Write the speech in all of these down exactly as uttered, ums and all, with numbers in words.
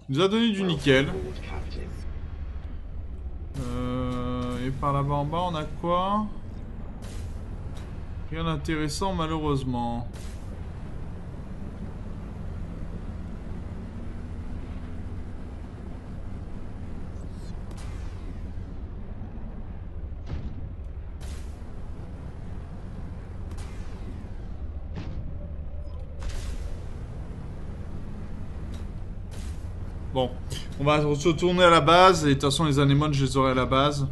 Il nous a donné du nickel. Euh, et par là-bas en bas, on a quoi? Rien d'intéressant, malheureusement. Bon, on va se retourner à la base. Et de toute façon, les anémones, je les aurai à la base.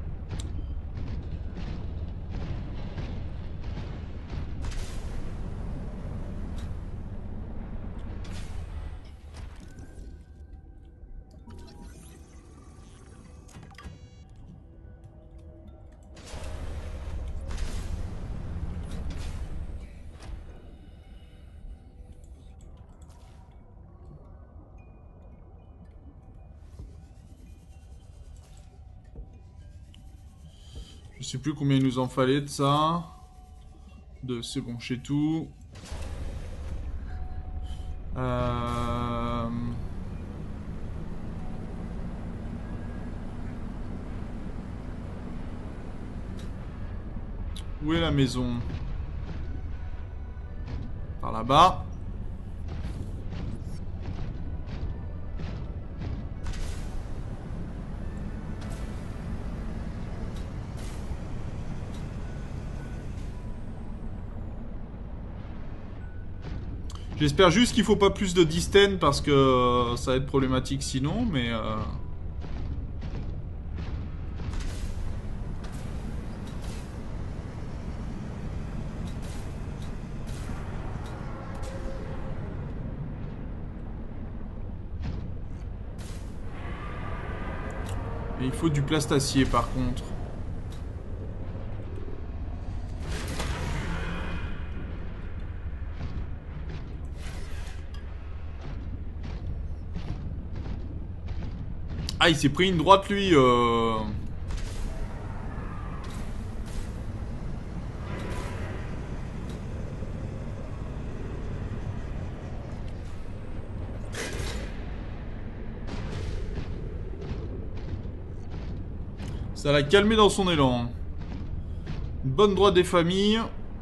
Je sais plus combien il nous en fallait de ça. De, c'est bon, chez tout. Euh... Où est la maison? Par là-bas. J'espère juste qu'il faut pas plus de distance parce que euh, ça va être problématique sinon, mais... Euh... Et il faut du plastacier par contre. Ah, il s'est pris une droite lui. Euh... Ça l'a calmé dans son élan. Une bonne droite des familles.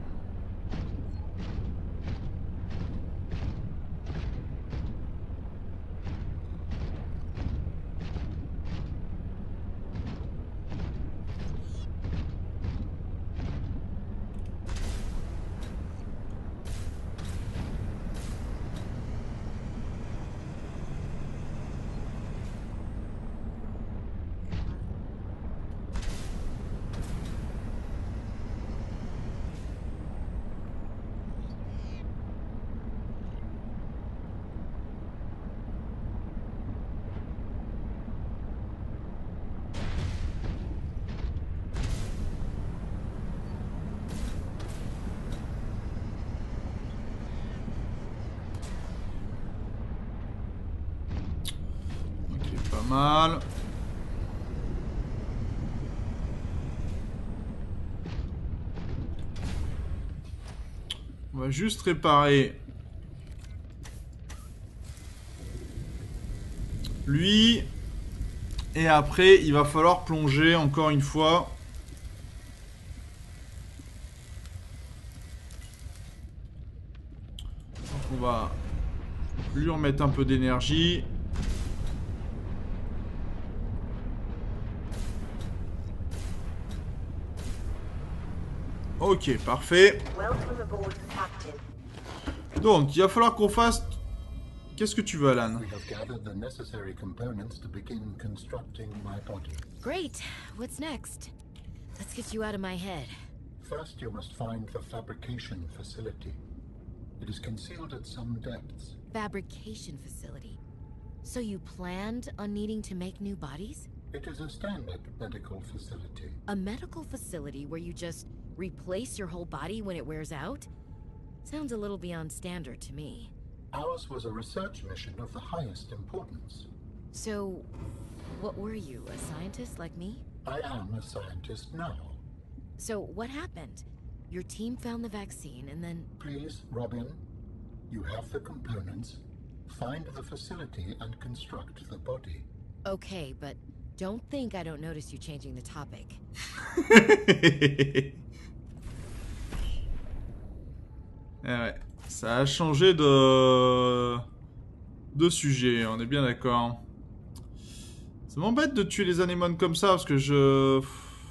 Mal. On va juste réparer lui. Et après, il va falloir plonger encore une fois. Donc on va lui remettre un peu d'énergie. Ok, parfait. Donc, il va falloir qu'on fasse... Qu'est-ce que tu veux, Alan? Great. What's next? Let's get you out of my head. First, you must find the fabrication facility. It is concealed at some depths. Fabrication facility. So you planned on needing to make new bodies? It is a standard medical facility. A medical facility where you just replace your whole body when it wears out? Sounds a little beyond standard to me. Ours was a research mission of the highest importance. So, what were you, a scientist like me? I am a scientist now. So, what happened? Your team found the vaccine and then... Please, Robin, you have the components. Find the facility and construct the body. Okay, but don't think I don't notice you changing the topic. Eh ouais, ça a changé de... de sujet, on est bien d'accord. Ça m'embête de tuer les anémones comme ça, parce que je...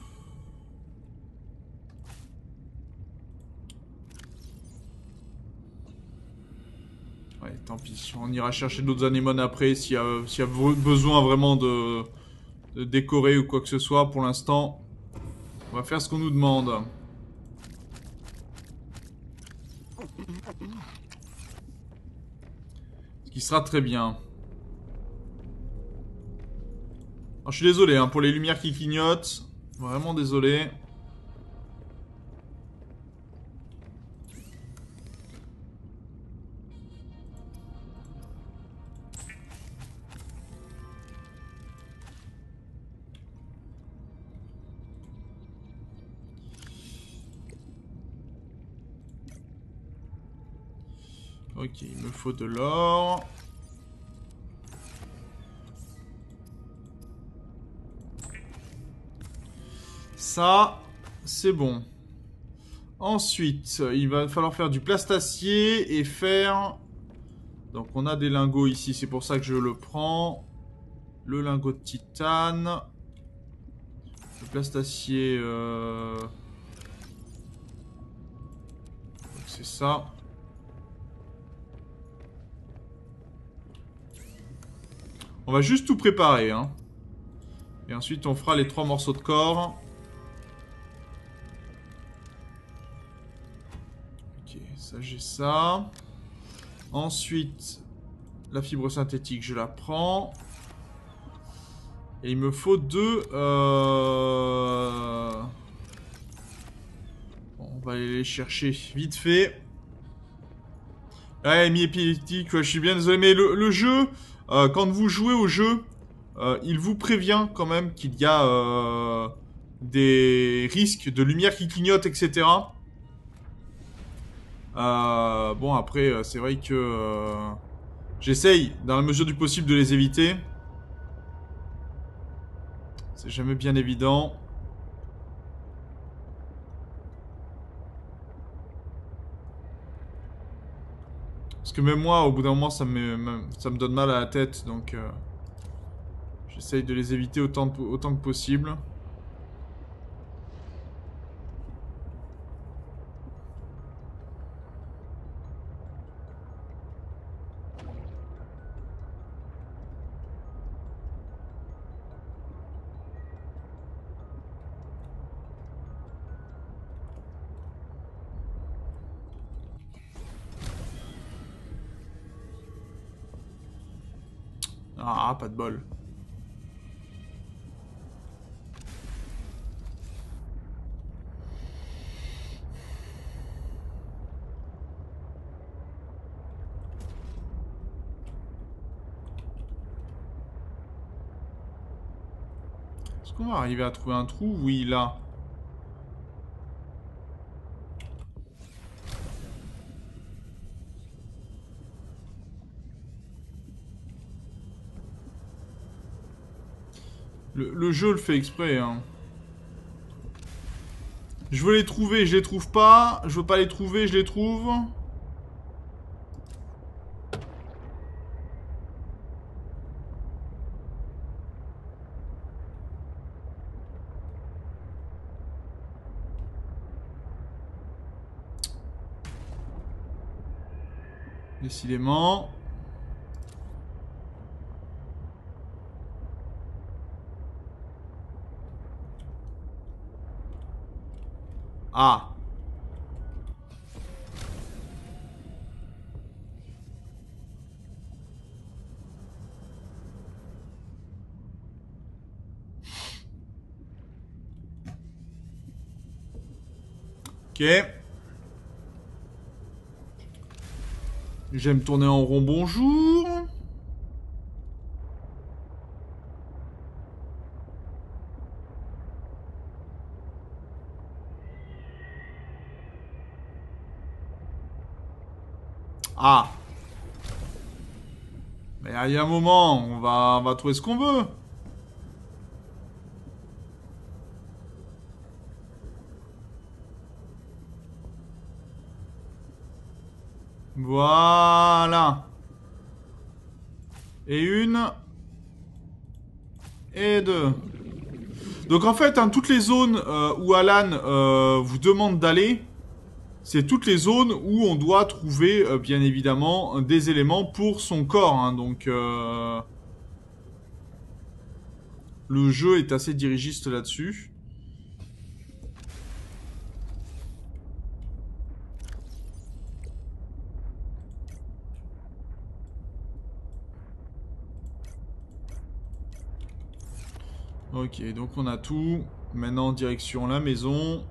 Ouais, tant pis. On ira chercher d'autres anémones après, s'il y a, s'il y a besoin vraiment de... de décorer ou quoi que ce soit. Pour l'instant, on va faire ce qu'on nous demande. Ce qui sera très bien. Alors, je suis désolé hein, pour les lumières qui clignotent. Vraiment désolé. Ok, il me faut de l'or. Ça, c'est bon. Ensuite, il va falloir faire du plastacier et faire... Donc on a des lingots ici, c'est pour ça que je le prends. Le lingot de titane. Le plastacier... Euh... C'est ça. On va juste tout préparer, hein. Et ensuite, on fera les trois morceaux de corps. Ok, ça, j'ai ça. Ensuite, la fibre synthétique, je la prends. Et il me faut deux... Euh... Bon, on va aller les chercher vite fait. Ouais, mi-épileptique, ouais, je suis bien désolé, mais le, le jeu... Euh, quand vous jouez au jeu, euh, il vous prévient quand même qu'il y a euh, des risques de lumière qui clignote, et cetera. Euh, bon, après, c'est vrai que euh, j'essaye, dans la mesure du possible, de les éviter. C'est jamais bien évident. Parce que même moi, au bout d'un moment, ça me, ça me donne mal à la tête, donc euh, j'essaye de les éviter autant, autant que possible. Ah, pas de bol. Est-ce qu'on va arriver à trouver un trou? Oui, là. Le, le jeu le fait exprès, hein. Je veux les trouver, je les trouve pas. Je veux pas les trouver, je les trouve. Décidément. Ah. Ok. J'aime tourner en rond, bonjour. Ah. Mais il y a un moment, on va, on va trouver ce qu'on veut. Voilà. Et une. Et deux. Donc en fait, hein, toutes les zones euh, où Alan euh, vous demande d'aller, c'est toutes les zones où on doit trouver, euh, bien évidemment, des éléments pour son corps. Hein, donc euh, le jeu est assez dirigiste là-dessus. Ok, donc on a tout. Maintenant, direction la maison.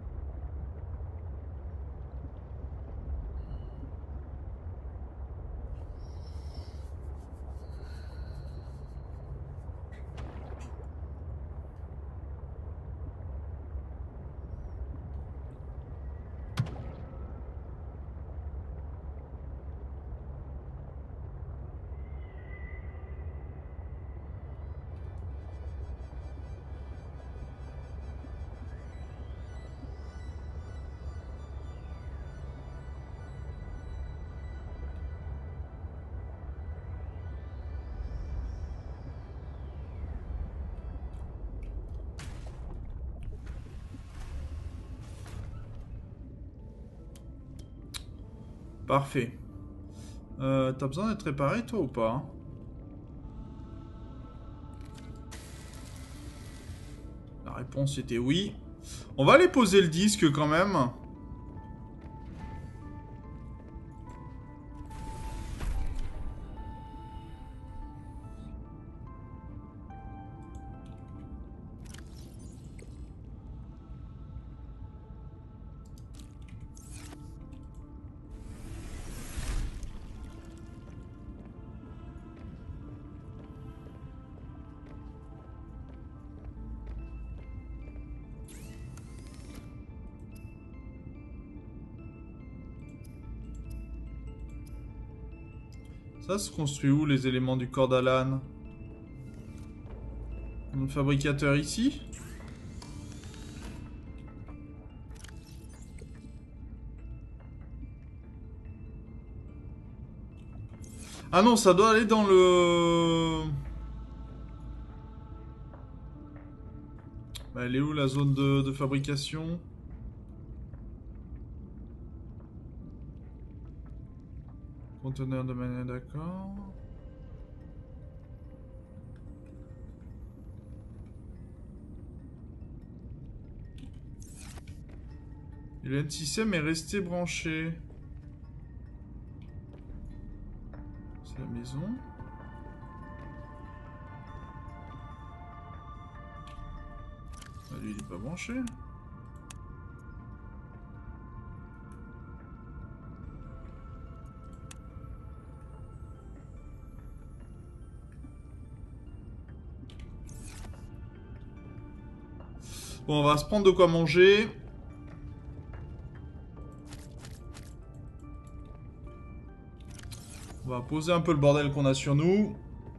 Parfait. Euh, T'as besoin d'être réparé, toi, ou pas? Hein? La réponse était oui. On va aller poser le disque, quand même. Ça se construit où, les éléments du corps d'Alan? Le fabricateur ici? Ah non, ça doit aller dans le... Bah, elle est où, la zone de, de fabrication? Conteneur de manière, d'accord. Et le N-système est resté branché. C'est la maison. Ah, lui, il est pas branché. Bon, on va se prendre de quoi manger. On va poser un peu le bordel qu'on a sur nous.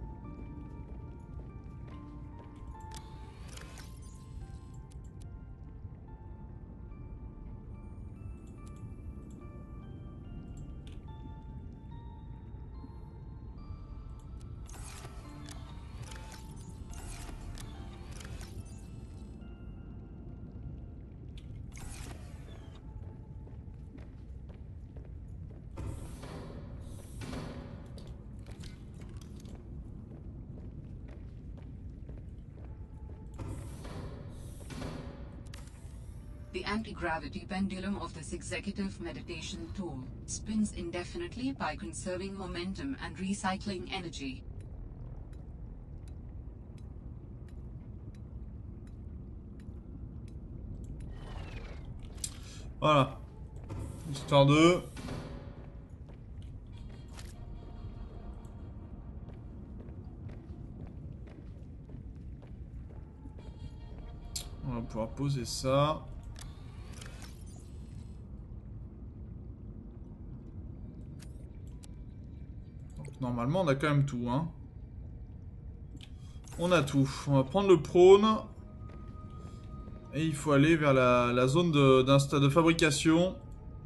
The anti-gravity pendulum of this executive meditation tool spins indefinitely by conserving momentum and recycling energy. Voilà. Histoire de... On va pouvoir poser ça. Normalement, on a quand même tout, hein. On a tout. On va prendre le prône. Et il faut aller vers la, la zone de, d'insta- de fabrication.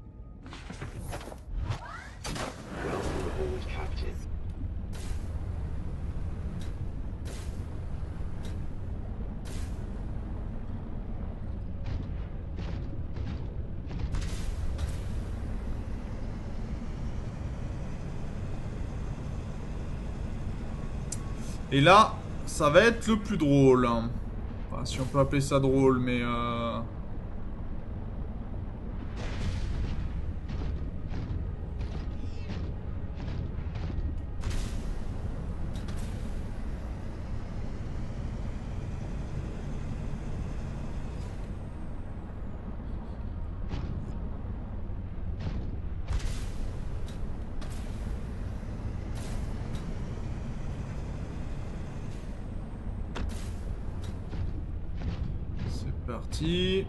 Et là, ça va être le plus drôle. Enfin, si on peut appeler ça drôle, mais... Euh... Parti.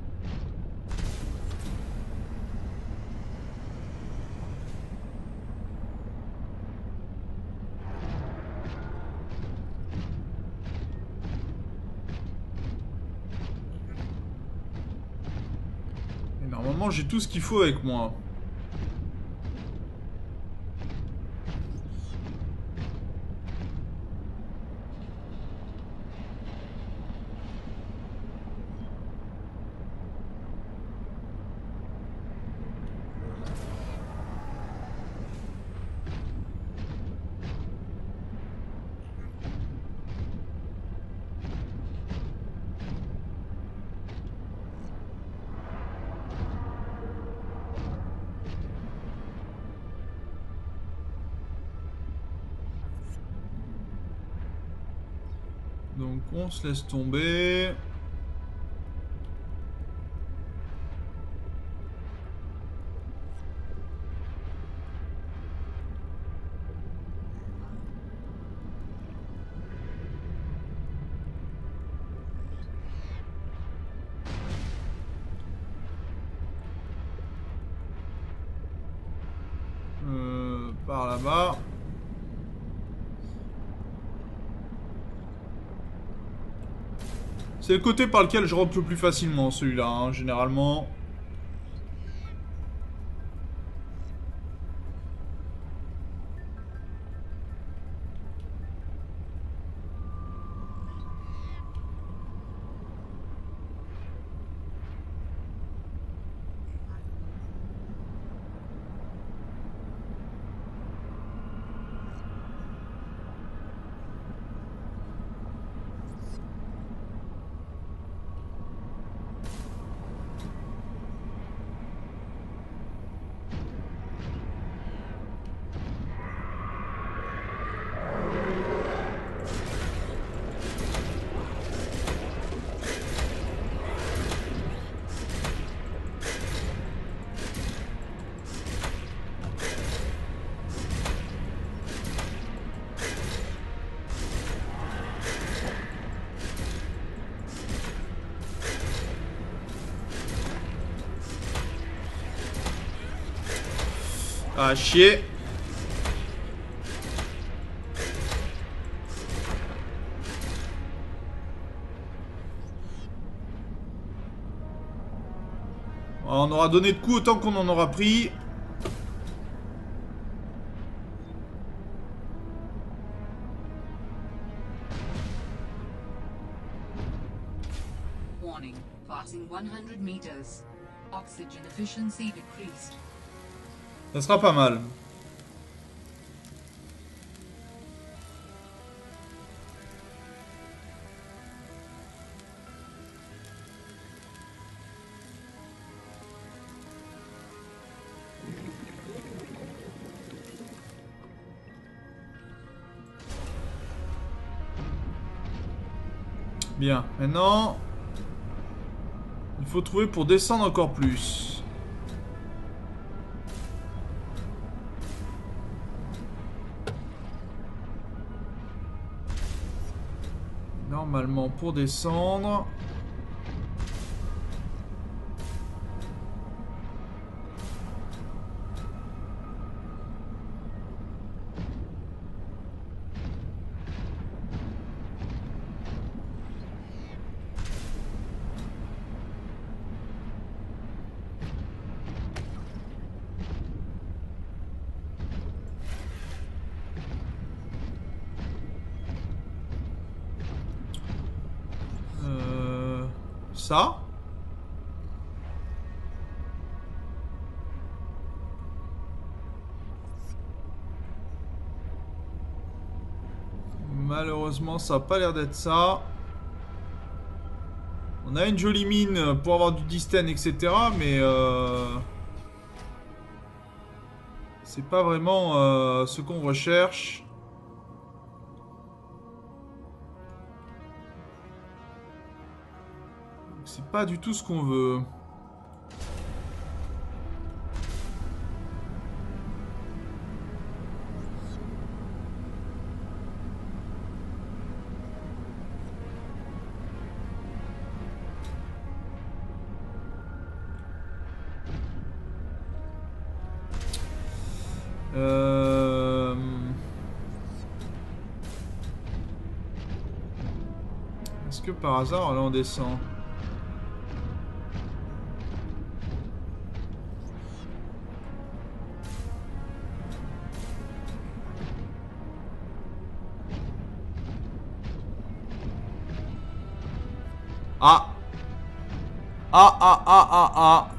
Et normalement, j'ai tout ce qu'il faut avec moi. Donc on se laisse tomber. Euh, par là-bas. C'est le côté par lequel je rentre le plus facilement, celui-là, hein, généralement. Ah, chier. On aura donné de coups autant qu'on en aura pris. Warning, passing one hundred meters. Oxygen efficiency decreased. Ça sera pas mal. Bien, maintenant, il faut trouver pour descendre encore plus. Normalement, pour descendre... ça. Malheureusement, ça n'a pas l'air d'être ça. On a une jolie mine pour avoir du distane, et cetera. Mais euh, c'est pas vraiment euh, ce qu'on recherche. C'est pas du tout ce qu'on veut. Euh... Est-ce que par hasard, là on descend? Ah! Ah ah ah ah ah!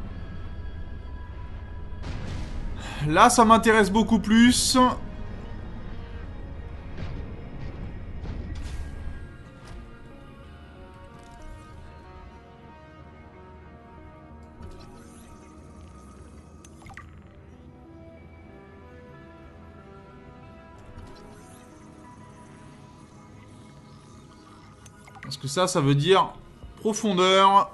Là, ça m'intéresse beaucoup plus. Parce que ça, ça veut dire profondeur.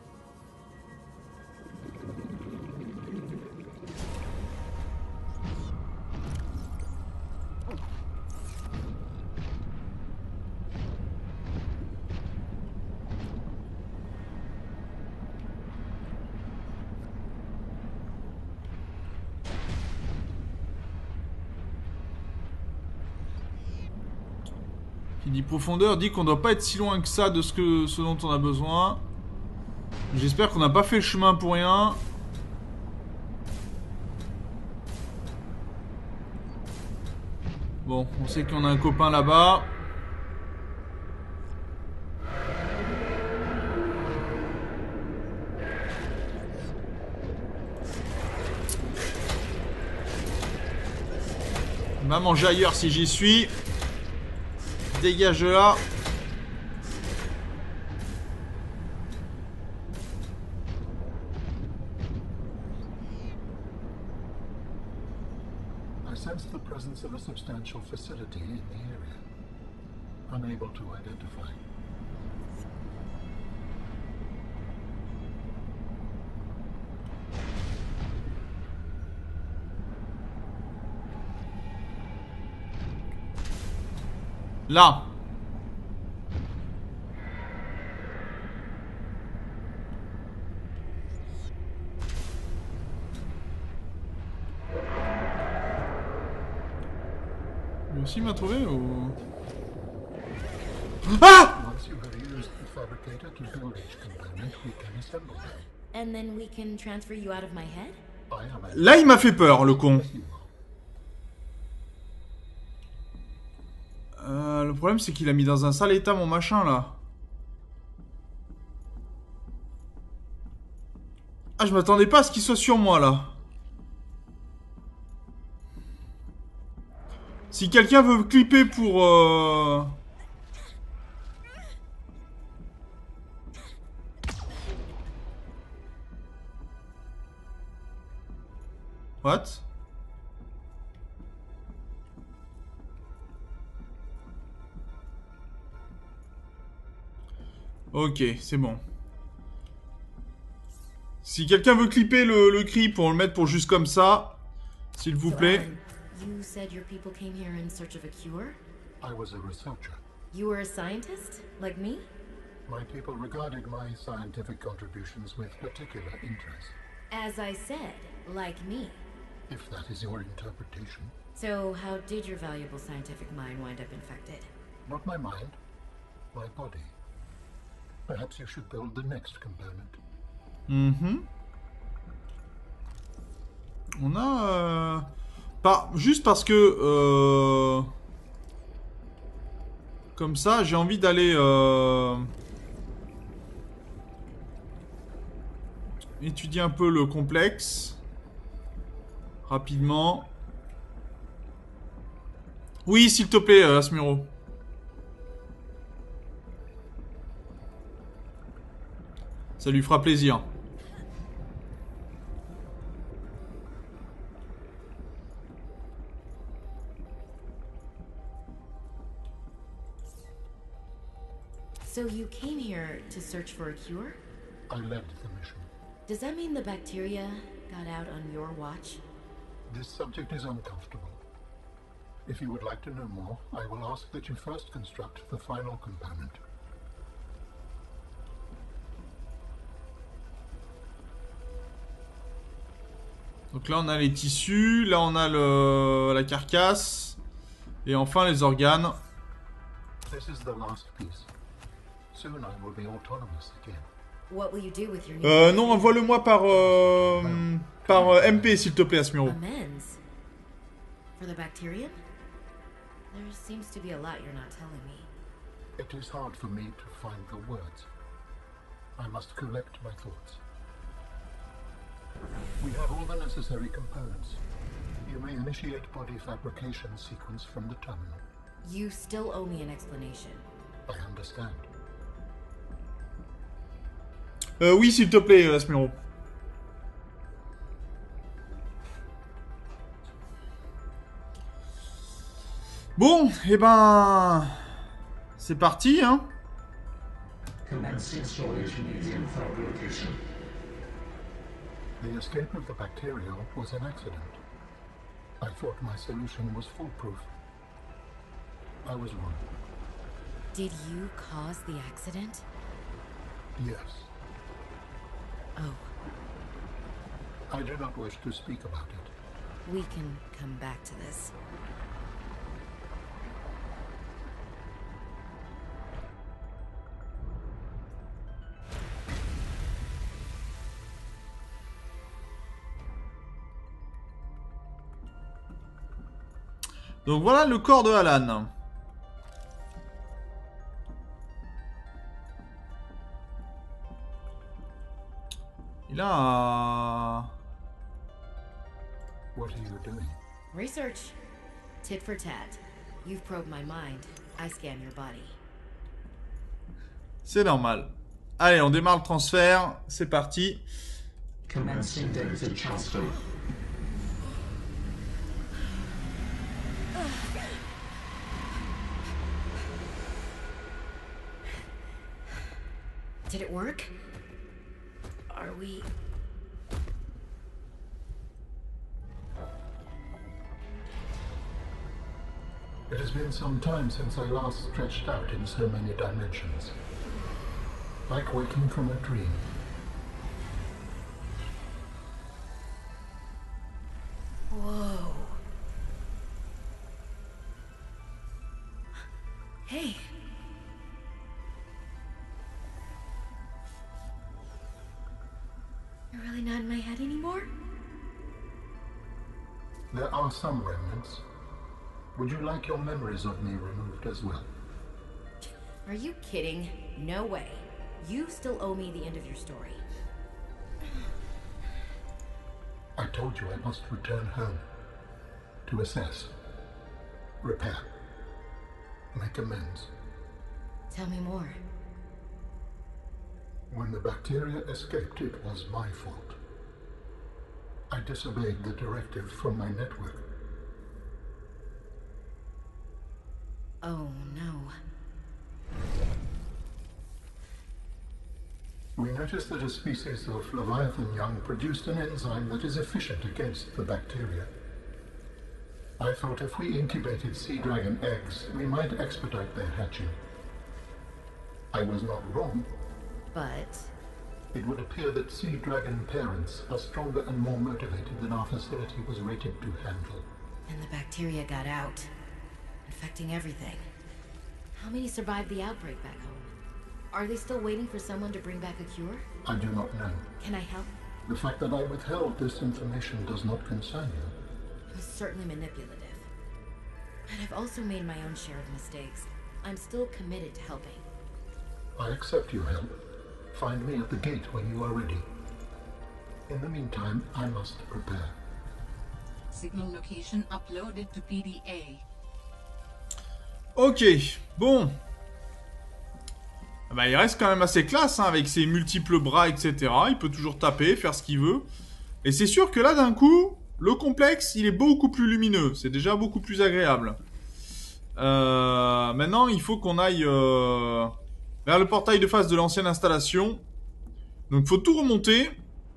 Qui dit profondeur dit qu'on doit pas être si loin que ça de ce, que, ce dont on a besoin. J'espère qu'on n'a pas fait le chemin pour rien. Bon, on sait qu'on a un copain là-bas. Il va manger ailleurs si j'y suis. Dégage de là. I sense the presence of a substantial facility in the area. Unable to identify. Là. Lui aussi m'a trouvé ou... Ah! Once you have used the fabricator to build each component, we can assemble them. And then we can transfer you out of my head? I am a Là, il m'a fait peur, le con. Euh, le problème, c'est qu'il a mis dans un sale état mon machin, là. Ah, je m'attendais pas à ce qu'il soit sur moi, là. Si quelqu'un veut clipper pour... Euh... What? Ok, c'est bon. Si quelqu'un veut clipper le, le cri pour le mettre pour juste comme ça, s'il vous plaît. So, Alan, you said your people came here in search of a cure? I was a researcher. You were a scientist, like me? My people regarded my scientific contributions with particular interest. As I said, like me. If that is your interpretation. So, how did your valuable scientific mind wind up infected? Not my mind, my body. Perhaps you should build the next component. Mm-hmm. On a... Euh... Pas... Juste parce que... Euh... Comme ça, j'ai envie d'aller... Euh... étudier un peu le complexe. Rapidement. Oui, s'il te plaît, euh, Asmiro. Ça lui fera plaisir. So you came here to search for a cure? I led the mission. Does that mean the bacteria got out on your watch? This subject is uncomfortable. If you would like to know more, I will ask that you first construct the final component. Donc là on a les tissus, là on a le, la carcasse, et enfin les organes. This is the last piece. Soon I will be autonomous again. What will you do with your new Euh, non, envoie-le-moi par, euh, par euh, M P s'il te plaît, Asmiro. amends? For the bacterium? There seems to be a lot you're not telling me. It is hard for me to find the words. I must collect my thoughts. We have all the necessary components. You may initiate body fabrication sequence from the terminal. You still owe me an explanation. I understand. Euh, oui, s'il te plaît, Asmiro. Bon, et eh ben... C'est parti, hein. Commencing storage medium fabrication. The escape of the bacteria was an accident. I thought my solution was foolproof. I was wrong. Did you cause the accident? Yes. Oh, I do not wish to speak about it. we can come back to this. Donc voilà le corps de Alan. Il a... What are you doing? Research. Tit for tat. You've probed my mind. I scan your body. C'est normal. Allez, on démarre le transfert. C'est parti. Commencing data transfer. Did it work? Are we... It has been some time since I last stretched out in so many dimensions. Like waking from a dream. Whoa. Hey. You're really not in my head anymore? There are some remnants. Would you like your memories of me removed as well? Are you kidding? No way. You still owe me the end of your story. I told you I must return home. To assess. Repair. Make amends. Tell me more. When the bacteria escaped, it was my fault. I disobeyed the directive from my network. Oh no. We noticed that a species of Leviathan young produced an enzyme that is efficient against the bacteria. I thought if we incubated sea dragon eggs, we might expedite their hatching. I was not wrong. But... It would appear that sea dragon parents are stronger and more motivated than our facility was rated to handle. And the bacteria got out, infecting everything. How many survived the outbreak back home? Are they still waiting for someone to bring back a cure? I do not know. Can I help? The fact that I withheld this information does not concern you. It was certainly manipulative. But I've also made my own share of mistakes. I'm still committed to helping. I accept your help. Find me at the gate when you are ready. In the meantime, I must prepare. Signal location uploaded to P D A. Ok, bon. Bah, il reste quand même assez classe, hein, avec ses multiples bras, et cetera. Il peut toujours taper, faire ce qu'il veut. Et c'est sûr que là, d'un coup, le complexe, il est beaucoup plus lumineux. C'est déjà beaucoup plus agréable. Euh, maintenant, il faut qu'on aille euh, vers le portail de face de l'ancienne installation. Donc, il faut tout remonter.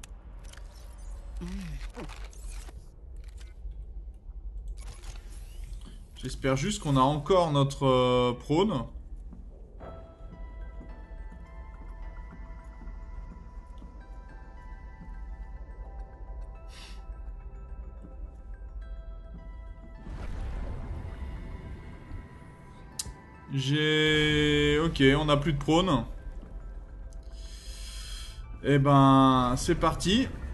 J'espère juste qu'on a encore notre euh, prône. J'ai... Ok, on n'a plus de prône. Eh ben, c'est parti.